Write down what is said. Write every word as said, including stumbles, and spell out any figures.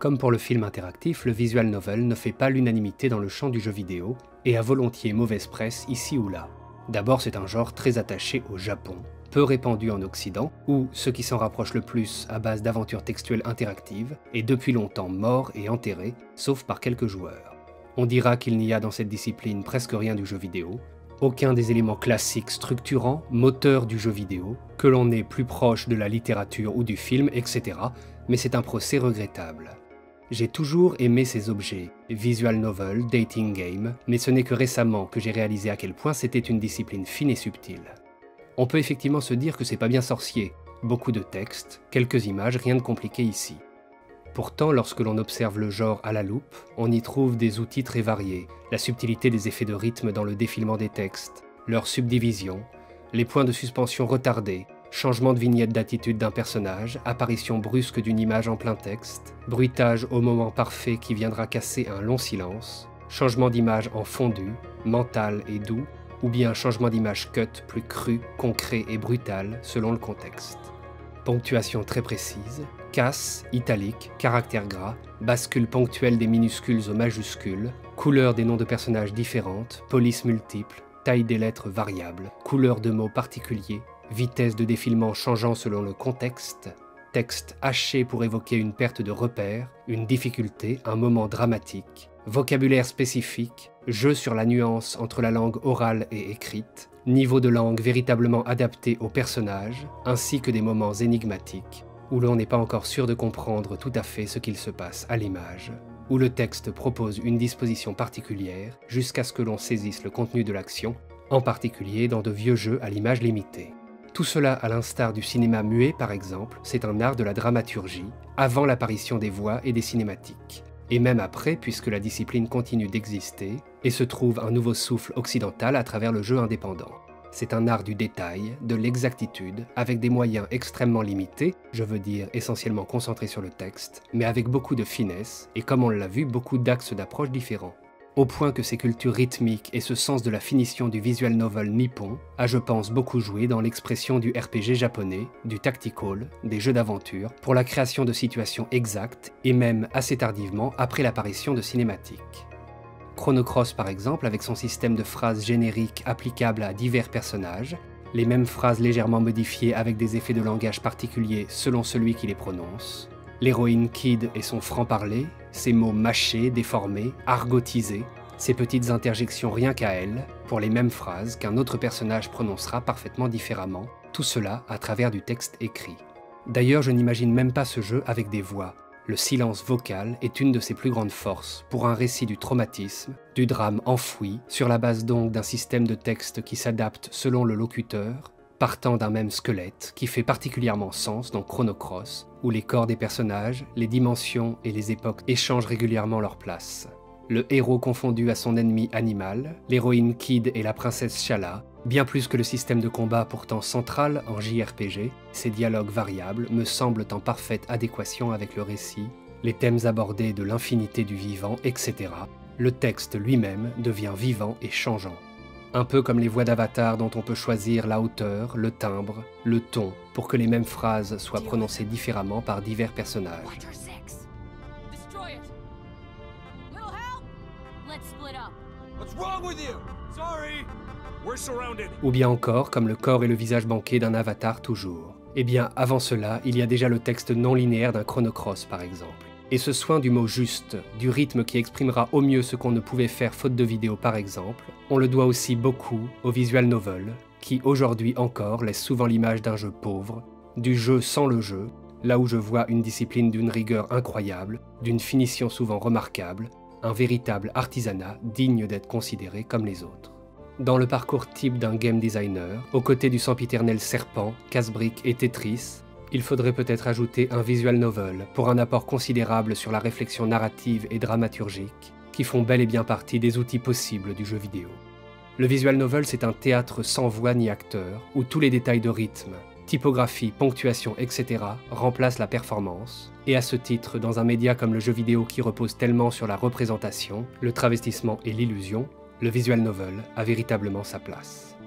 Comme pour le film interactif, le visual novel ne fait pas l'unanimité dans le champ du jeu vidéo et a volontiers mauvaise presse ici ou là. D'abord, c'est un genre très attaché au Japon, peu répandu en Occident, où ce qui s'en rapproche le plus à base d'aventures textuelles interactives est depuis longtemps mort et enterré, sauf par quelques joueurs. On dira qu'il n'y a dans cette discipline presque rien du jeu vidéo, aucun des éléments classiques structurants, moteurs du jeu vidéo, que l'on est plus proche de la littérature ou du film, et cetera, mais c'est un procès regrettable. J'ai toujours aimé ces objets, visual novel, dating game, mais ce n'est que récemment que j'ai réalisé à quel point c'était une discipline fine et subtile. On peut effectivement se dire que c'est pas bien sorcier, beaucoup de textes, quelques images, rien de compliqué ici. Pourtant, lorsque l'on observe le genre à la loupe, on y trouve des outils très variés, la subtilité des effets de rythme dans le défilement des textes, leur subdivision, les points de suspension retardés, changement de vignette d'attitude d'un personnage, apparition brusque d'une image en plein texte, bruitage au moment parfait qui viendra casser un long silence, changement d'image en fondu, mental et doux, ou bien changement d'image cut plus cru, concret et brutal selon le contexte. Ponctuation très précise, casse, italique, caractère gras, bascule ponctuelle des minuscules aux majuscules, couleur des noms de personnages différentes, polices multiples, taille des lettres variable, couleur de mots particuliers, vitesse de défilement changeant selon le contexte, texte haché pour évoquer une perte de repère, une difficulté, un moment dramatique, vocabulaire spécifique, jeu sur la nuance entre la langue orale et écrite, niveau de langue véritablement adapté au personnage, ainsi que des moments énigmatiques, où l'on n'est pas encore sûr de comprendre tout à fait ce qu'il se passe à l'image, où le texte propose une disposition particulière jusqu'à ce que l'on saisisse le contenu de l'action, en particulier dans de vieux jeux à l'image limitée. Tout cela, à l'instar du cinéma muet par exemple, c'est un art de la dramaturgie, avant l'apparition des voix et des cinématiques. Et même après, puisque la discipline continue d'exister, et se trouve un nouveau souffle occidental à travers le jeu indépendant. C'est un art du détail, de l'exactitude, avec des moyens extrêmement limités, je veux dire essentiellement concentrés sur le texte, mais avec beaucoup de finesse, et comme on l'a vu, beaucoup d'axes d'approche différents. Au point que ces cultures rythmiques et ce sens de la finition du visual novel nippon a, je pense, beaucoup joué dans l'expression du R P G japonais, du tactical, des jeux d'aventure, pour la création de situations exactes, et même assez tardivement après l'apparition de cinématiques. Chrono Cross par exemple, avec son système de phrases génériques applicables à divers personnages, les mêmes phrases légèrement modifiées avec des effets de langage particuliers selon celui qui les prononce, l'héroïne Kid et son franc-parler, ses mots mâchés, déformés, argotisés, ses petites interjections rien qu'à elle, pour les mêmes phrases qu'un autre personnage prononcera parfaitement différemment, tout cela à travers du texte écrit. D'ailleurs, je n'imagine même pas ce jeu avec des voix. Le silence vocal est une de ses plus grandes forces pour un récit du traumatisme, du drame enfoui, sur la base donc d'un système de texte qui s'adapte selon le locuteur, partant d'un même squelette qui fait particulièrement sens dans Chrono Cross, où les corps des personnages, les dimensions et les époques échangent régulièrement leur place. Le héros confondu à son ennemi animal, l'héroïne Kid et la princesse Shala, bien plus que le système de combat pourtant central en J R P G, ces dialogues variables me semblent en parfaite adéquation avec le récit, les thèmes abordés de l'infinité du vivant, et cetera. Le texte lui-même devient vivant et changeant. Un peu comme les voix d'avatar dont on peut choisir la hauteur, le timbre, le ton, pour que les mêmes phrases soient prononcées différemment par divers personnages. Ou bien encore comme le corps et le visage banqués d'un avatar toujours. Eh bien, avant cela, il y a déjà le texte non linéaire d'un Chrono Cross par exemple. Et ce soin du mot juste, du rythme qui exprimera au mieux ce qu'on ne pouvait faire faute de vidéo par exemple, on le doit aussi beaucoup au visual novel, qui aujourd'hui encore laisse souvent l'image d'un jeu pauvre, du jeu sans le jeu, là où je vois une discipline d'une rigueur incroyable, d'une finition souvent remarquable, un véritable artisanat digne d'être considéré comme les autres. Dans le parcours type d'un game designer, aux côtés du sempiternel Serpent, Casse-Brique et Tetris, il faudrait peut-être ajouter un visual novel pour un apport considérable sur la réflexion narrative et dramaturgique, qui font bel et bien partie des outils possibles du jeu vidéo. Le visual novel, c'est un théâtre sans voix ni acteur, où tous les détails de rythme, typographie, ponctuation, et cetera remplacent la performance, et à ce titre, dans un média comme le jeu vidéo qui repose tellement sur la représentation, le travestissement et l'illusion, le visual novel a véritablement sa place.